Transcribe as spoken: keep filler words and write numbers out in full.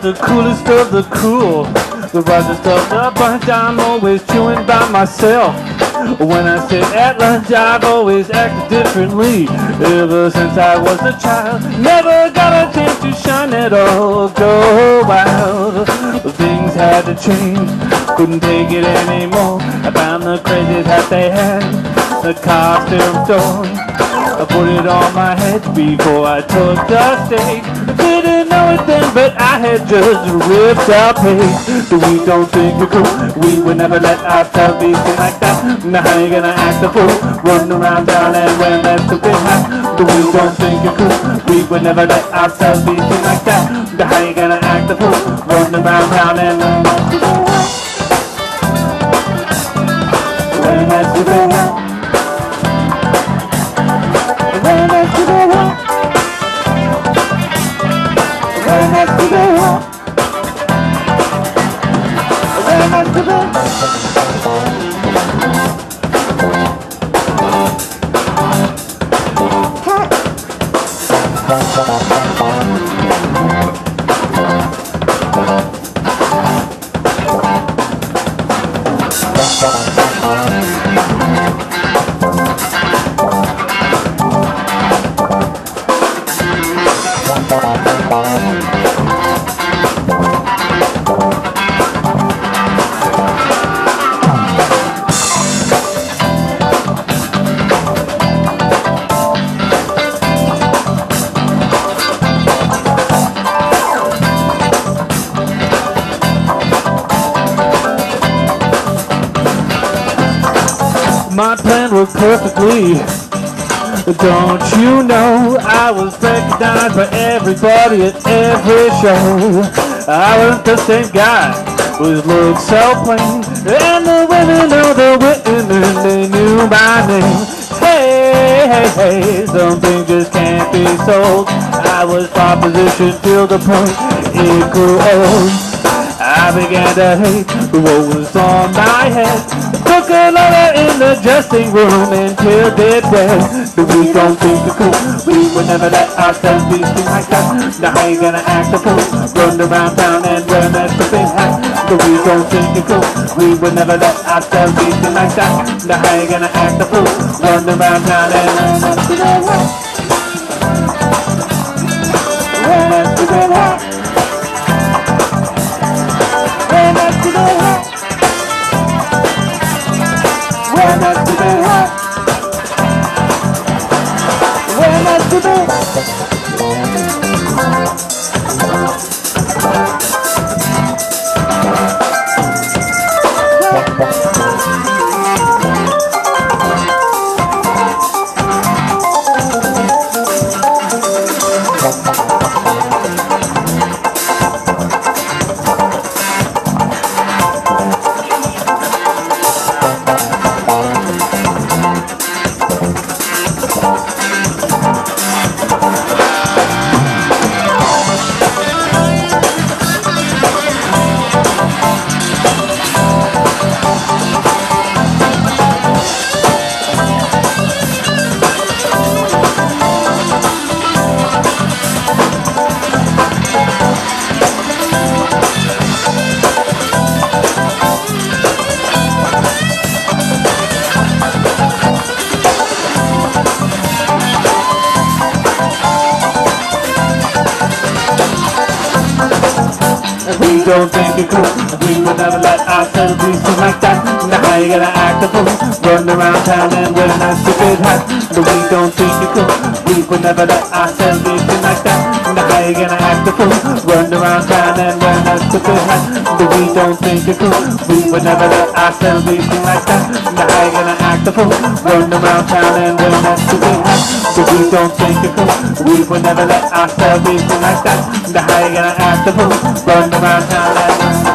the coolest of the cool, the brightest of the bunch. I'm always chewing by myself. When I sit at lunch, I've always acted differently. Ever since I was a child, never got a chance to shine at all. Go wild, things had to change, couldn't take it anymore. I found the craziest hat they had, the costume store. I put it on my head before I took the stage. Didn't know it then, but I had just ripped our page. So we don't think you're cool, we would never let ourselves be seen like that. Now how you gonna act a fool, run around town and wear that stupid hat? But we don't think you're cool, we would never let ourselves be seen like that. Now how you gonna act a fool, run around town and wear that stupid hat? Wear that stupid hat. Wear that stupid hat. Wear that stupid hat. Wear that stupid hat. My plan worked perfectly. Don't you know I was recognized by everybody at every show? I wasn't the same guy with looks so plain, and the women know the women, they knew my name. Hey, hey, hey, something just can't be sold. I was propositioned till the point it grew old. I began to hate what was on my head. Took a lover in the dressing room until they're dead. But we don't think you're cool, we would never let ourselves be seen like that. Now how you gonna act a fool, run around town and wear that stupid hat? But we don't think you're cool, we would never let ourselves be seen like that. Now how you gonna act a fool, run around town and wear that stupid hat? Wear that stupid hat. Wear that stupid hat. Wear that stupid hat. Wear that stupid hat. We don't think you're cool, we would never let ourselves be seen like that. Now how you gonna act a fool, run around town and wear that stupid hat? But we don't think you're cool, we would never let ourselves be seen like that. Now how you gonna act a fool, run around town and wear that stupid hat? But we don't think you're cool, we would never let ourselves be seen like that. Now how you gonna act a fool, run around town and wear that stupid hat? But we don't think you're cool, we would never let ourselves be seen like that. Now how you gonna act a fool, run around town and